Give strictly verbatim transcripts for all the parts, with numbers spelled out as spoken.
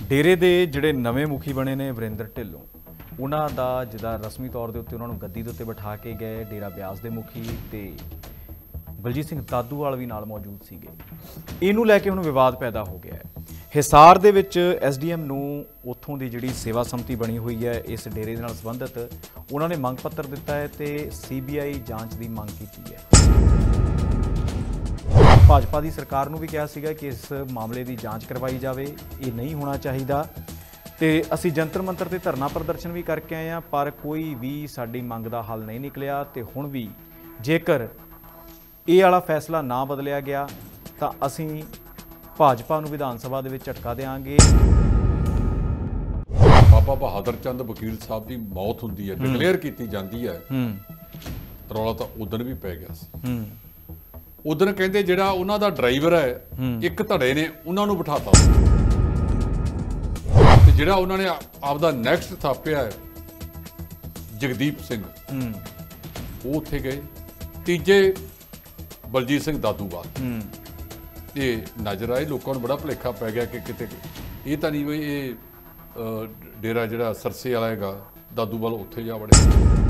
डेरे दे जिहड़े नवे मुखी बने ने वरिंदर ढिल्लों उन्हां दा जिदा रस्मी तौर के उत्ते उन्हां नूं गद्दी दे उत्ते बिठा के गए। डेरा ब्यास दे मुखी ते बलजीत सिंह दादूवाल भी नाल मौजूद सीगे। इनू लैके हुण विवाद पैदा हो गया है। हिसार दे विच एस डी एम नूं उत्थों की जिहड़ी सेवा समिति बनी हुई है इस डेरे दे नाल संबंधित उन्होंने मंग पत्र दिता है ते सी बी आई जांच की मंग की है। भाजपा की सरकार नूं भी कहा सीगा कि इस मामले की जांच करवाई जाए, ये नहीं होना चाहिए। तो असी जंतर मंतर ते धरना प्रदर्शन भी करके आए हैं पर कोई भी साडी मंग दा हल नहीं निकलिया। तो हुण भी जेकर ये वाला फैसला ना बदलिया गया तो असी भाजपा नूं विधान सभा दे विच झटका देंगे। बाबा बहादुर चंद वकील साहब की मौत हुंदी है, डिक्लेयर की जाती है, रौला तो उदन भी पै गया सी। उदन कहते जिहड़ा उन्हां दा ड्राइवर है एक धड़े ने उन्हां नूं बिठाता ते जिहड़ा उन्हां ने आपदा नैक्सट थापिया है जगदीप सिंह वो उत्थे गए। तीजे बलजीत सिंह दादूवाल ये नज़र आए। लोगों को बड़ा भुलेखा पै गया कि किते ये तो नहीं बई ये डेरा जिहड़ा सरसे वाला हैगा दादूवाल उत्थे जा वड़े।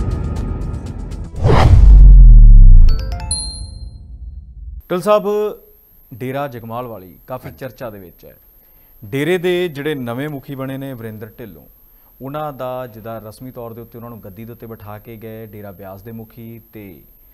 ढिल साहब डेरा जगमाल वाली काफ़ी चर्चा दे विच है। डेरे दे जिहड़े नवे मुखी बने ने वरिंदर ढिल्लों उन्हां दा जिदा रस्मी तौर के उत्ते उन्हां नूं गद्दी दे उत्ते बिठा के गए। डेरा ब्यास दे मुखी ते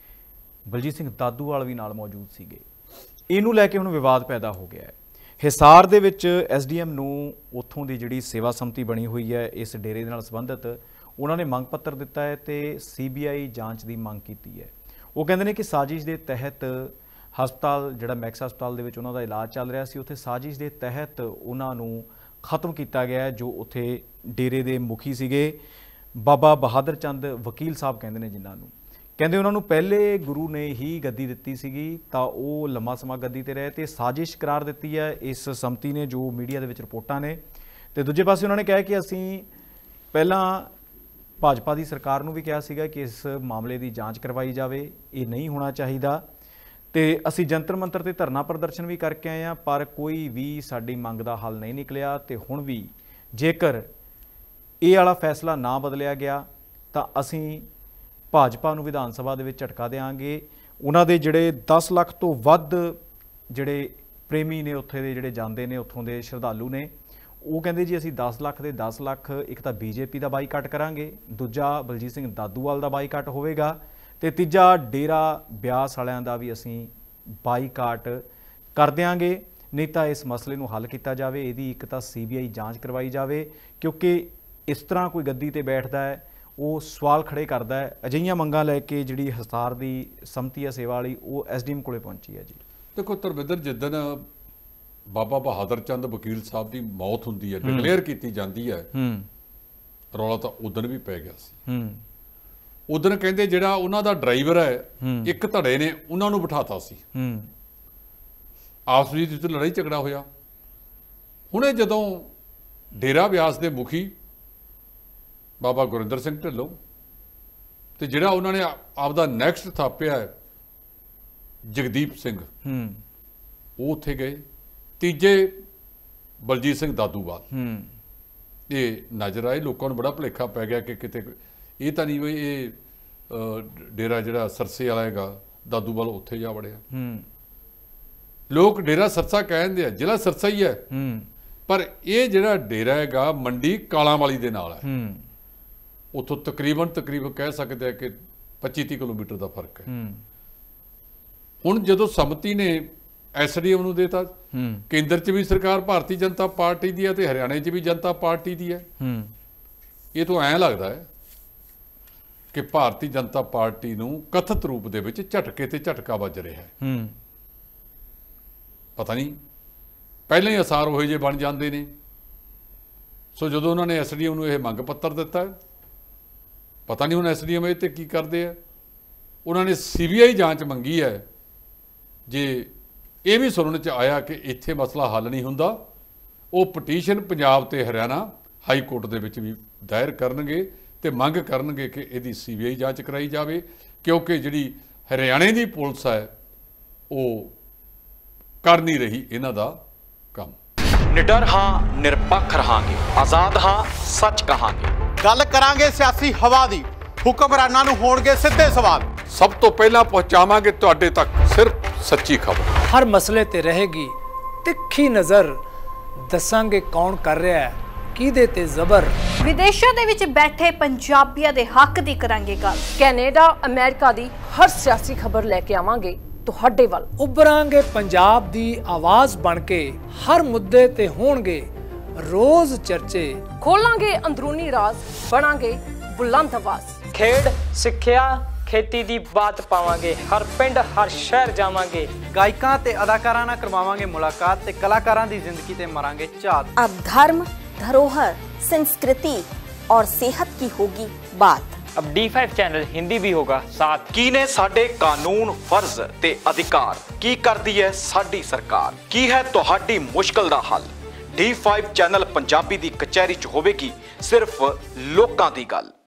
बलजीत सिंह दादूवाल भी नाल मौजूद सीगे। इनू लैके हुण विवाद पैदा हो गया है। हिसार दे विच एस डी एम नूं उत्थों की जिहड़ी सेवा समिति बनी हुई है इस डेरे दे नाल संबंधित उन्होंने मंग पत्र दिता है तो सी बी आई जांच की मंग की है। वो कहते हैं कि साजिश के तहत हस्पताल जिहड़ा मैक्स हस्पताल दे विच उन्हां दा इलाज चल रहा सी उत्थे साजिश के तहत उन्हां नूं खत्म किया गया है। जो उत्थे डेरे दे मुखी सीगे बाबा बहादुर चंद वकील साहब कहते हैं जिन्हां नूं कहते उन्होंने पहले गुरु ने ही गद्दी दी सी तो वो लंबा समा गद्दी ते रहे तो साजिश करार दी है इस समिति ने जो मीडिया के रिपोर्टां ने। तो दूजे पासे उन्होंने कहा कि असी पहला भाजपा की सरकार नूं भी कहा सीगा कि इस मामले की जांच करवाई जाए, ये नहीं होना चाहिए। तो असी जंतर मंतर ते धरना प्रदर्शन भी करके आए हैं पर कोई भी साडी मंग दा हल नहीं निकलिया। तो हुण भी जेकर ये वाला फैसला ना बदलिया गया तो असी भाजपा नूं विधान सभा दे विच झटका देंगे। उन्हां दे जिहड़े दस लाख तो वध जिहड़े प्रेमी ने उत्थे दे जिहड़े जांदे ने उत्थों दे श्रद्धालु ने वो कहंदे जी असीं दस लाख दे दस लाख एक तां बीजेपी दा बाईकाट करांगे, दूजा बलजीत सिंह दादूवाल दा बाईकाट होवेगा ते तीजा डेरा ब्यास वालियां दा भी असीं बाईकाट कर देंगे। नहीं तां इस मसले नूं हल किया जाए, इहदी एक तां सी बी आई जांच करवाई जाए क्योंकि इस तरह कोई गद्दी ते बैठदा है वो सवाल खड़े करता है। अजिहियां मंगां लैके जिहड़ी हिसार की समिति है सेवा वाली वो एस डी एम कोले पहुंची है जी। देखो तरविंदर जिदन बाबा बहादुर चंद वकील साहब की मौत हुंदी है, डिक्लेयर की जाती है, रौला तो उदन भी पै गया सी। उदन कहते जिहड़ा उन्हां दा ड्राइवर है एक धड़े ने उन्हां नूं बिठाता सी। आपस विच लड़ाई झगड़ा होया। हुणे जदों डेरा ब्यास दे मुखी बाबा गुरिंदर सिंह ढिल्लों तो जिहड़ा उन्होंने आपदा नैक्सट थापिया है जगदीप सिंह वो उत्थे गए। तीजे बलजीत सिंह दादूवाल ये नज़र आए। लोगों को बड़ा भुलेखा पै गया कि किते ये तो नहीं बई ये डेरा जिहड़ा सरसे वाला हैगा दादूवाल उत्थे जा वड़िया। लोग डेरा सरसा कहते हैं, जिला सरसा ही है पर यह जिहड़ा डेरा हैगा मंडी कालांवाली दे नाल है। उतों तकरीबन तकरीबन कह सकते हैं कि पच्ची तीह किलोमीटर का फर्क है। हुण जदों समिति ने एस डी एम नूं देता, केंद्र च भी सरकार भारतीय जनता पार्टी की है तो हरियाणे च भी जनता पार्टी की है। ये तो ऐ लगता है कि भारतीय जनता पार्टी नूं कथित रूप दे विच झटके ते झटका वज रहा है। पता नहीं पहले ही असार उहो जे बन जाते हैं। सो जदों उन्होंने एस डी एम नूं यह मंग पत्र दिता है, पता नहीं हुण एस डी एम ये की करते हैं। उन्होंने सी बी आई जांच मंगी है। जे ये भी सुनने च आया कि इत्थे मसला हल नहीं हुंदा, वो पटीशन पंजाब ते हरियाणा हाई कोर्ट दे विच भी दायर करनगे ते मंग करनगे कि इहदी सी बी आई जांच कराई जाए क्योंकि जिहड़ी हरियाणे की पुलिस है वो कर नहीं रही इन्हां दा काम। निडर हाँ, निरपैक्ष ਨਿਰਪੱਖ ਰਹਾਂਗੇ, ਆਜ਼ਾਦ ਹਾਂ, ਸੱਚ ਕਹਾਂਗੇ। ਗੱਲ ਕਰਾਂਗੇ ਸਿਆਸੀ ਹਵਾ ਦੀ, ਹੁਕਮਰਾਨਾਂ ਨੂੰ ਹੋਣਗੇ ਸਿੱਧੇ ਸਵਾਲ। ਸਭ ਤੋਂ ਪਹਿਲਾਂ ਪਹੁੰਚਾਵਾਂਗੇ ਤੁਹਾਡੇ ਤੱਕ ਸਿਰਫ ਸੱਚੀ ਖਬਰ। ਹਰ ਮਸਲੇ ਤੇ ਰਹੇਗੀ ਤਿੱਖੀ ਨਜ਼ਰ, ਦੱਸਾਂਗੇ ਕੌਣ ਕਰ ਰਿਹਾ ਹੈ ਕਿਹਦੇ ਤੇ ਜ਼ਬਰ। ਵਿਦੇਸ਼ਾਂ ਦੇ ਵਿੱਚ ਬੈਠੇ ਪੰਜਾਬੀਆਂ ਦੇ ਹੱਕ ਦੀ ਕਰਾਂਗੇ ਗੱਲ। ਕੈਨੇਡਾ, ਅਮਰੀਕਾ ਦੀ ਹਰ ਸਿਆਸੀ ਖਬਰ ਲੈ ਕੇ ਆਵਾਂਗੇ ਤੁਹਾਡੇ ਵੱਲ। ਉਭਰਾਂਗੇ ਪੰਜਾਬ ਦੀ ਆਵਾਜ਼ ਬਣ ਕੇ, ਹਰ ਮੁੱਦੇ ਤੇ ਹੋਣਗੇ ਰੋਜ਼ ਚਰਚੇ। ਖੋਲਾਂਗੇ ਅੰਦਰੂਨੀ ਰਾਜ਼, ਬਣਾਂਗੇ ਬੁਲੰਦ ਆਵਾਜ਼। ਖੇਡ, ਸਿੱਖਿਆ, ਖੇਤੀ ਦੀ ਬਾਤ ਪਾਵਾਂਗੇ, ਹਰ ਪਿੰਡ ਹਰ ਸ਼ਹਿਰ ਜਾਵਾਂਗੇ। ਗਾਇਕਾਂ ਤੇ ਅਦਾਕਾਰਾਂ ਨਾਲ ਕਰਵਾਵਾਂਗੇ ਮੁਲਾਕਾਤ ਤੇ ਕਲਾਕਾਰਾਂ ਦੀ ਜ਼ਿੰਦਗੀ ਤੇ ਮਾਰਾਂਗੇ ਝਾਤ। अब धर्म, धरोहर, संस्कृति और सेहत की होगी बात। अब डी फाइव चैनल हिंदी भी होगा साथ। ਕੀ ਨੇ ਸਾਡੇ ਕਾਨੂੰਨ, ਫਰਜ਼ ਤੇ ਅਧਿਕਾਰ, ਕੀ ਕਰਦੀ ਹੈ ਸਾਡੀ ਸਰਕਾਰ, ਕੀ ਹੈ ਤੁਹਾਡੀ ਮੁਸ਼ਕਲ ਦਾ ਹੱਲ। ਡੀ ਫਾਈਵ ਚੈਨਲ ਪੰਜਾਬੀ ਦੀ ਕਚਹਿਰੀ 'ਚ ਹੋਵੇਗੀ ਸਿਰਫ ਲੋਕਾਂ ਦੀ ਗੱਲ।